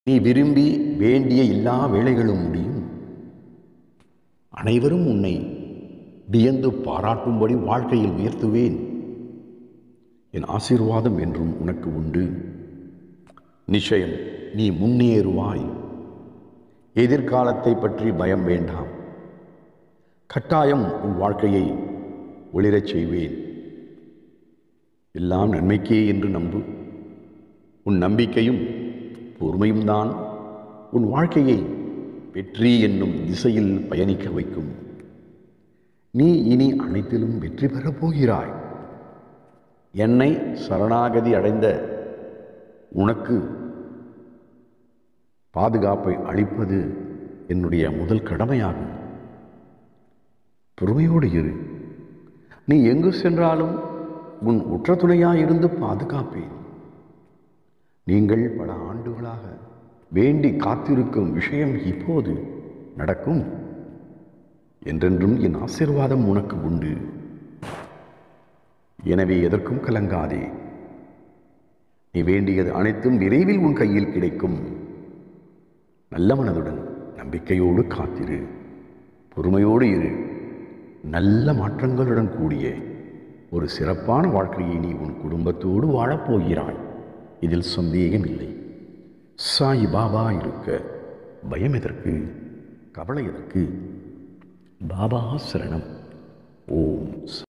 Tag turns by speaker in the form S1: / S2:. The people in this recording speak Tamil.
S1: நீ விரும்பி வேண்டிய எல்லா வேலைகளும் முடியும். அனைவரும் உன்னை வியந்து பாராட்டும்படி வாழ்க்கையில் உயர்த்துவேன். என் ஆசீர்வாதம் என்றும் உனக்கு உண்டு. நிச்சயம் நீ முன்னேறுவாய். எதிர்காலத்தை பற்றி பயம் வேண்டாம். கட்டாயம் உன் வாழ்க்கையை ஒளிரச் செய்வேன். எல்லாம் நன்மைக்கே என்று நம்பு. உன் நம்பிக்கையும் பொறுமையும் தான் உன் வாழ்க்கையை வெற்றி என்னும் திசையில் பயணிக்க வைக்கும். நீ இனி அனைத்திலும் வெற்றி பெறப் போகிறாய். என்னை சரணாகதி அடைந்த உனக்கு பாதுகாப்பை அளிப்பது என்னுடைய முதல் கடமையாகும். பொறுமையோடு இரு. நீ எங்கு சென்றாலும் உன் உற்ற துணையாயிருந்து பாதுகாப்பேன். நீங்கள் பல ஆண்டுகளாக வேண்டி காத்திருக்கும் விஷயம் இப்போது நடக்கும். என்றென்றும் என் ஆசீர்வாதம் உனக்கு உண்டு. எனவே எதற்கும் கலங்காதே. நீ வேண்டியது அனைத்தும் விரைவில் உன் கையில் கிடைக்கும். நல்ல மனதுடன் நம்பிக்கையோடு காத்திரு. பொறுமையோடு இரு. நல்ல மாற்றங்களுடன் கூடிய ஒரு சிறப்பான வாழ்க்கையை நீ உன் குடும்பத்தோடு வாழப்போகிறாய். இதில் சந்தேகமில்லை. சாய் பாபா இருக்க பயம் எதற்கு? கவலை எதற்கு? பாபா சரணம். ஓம்.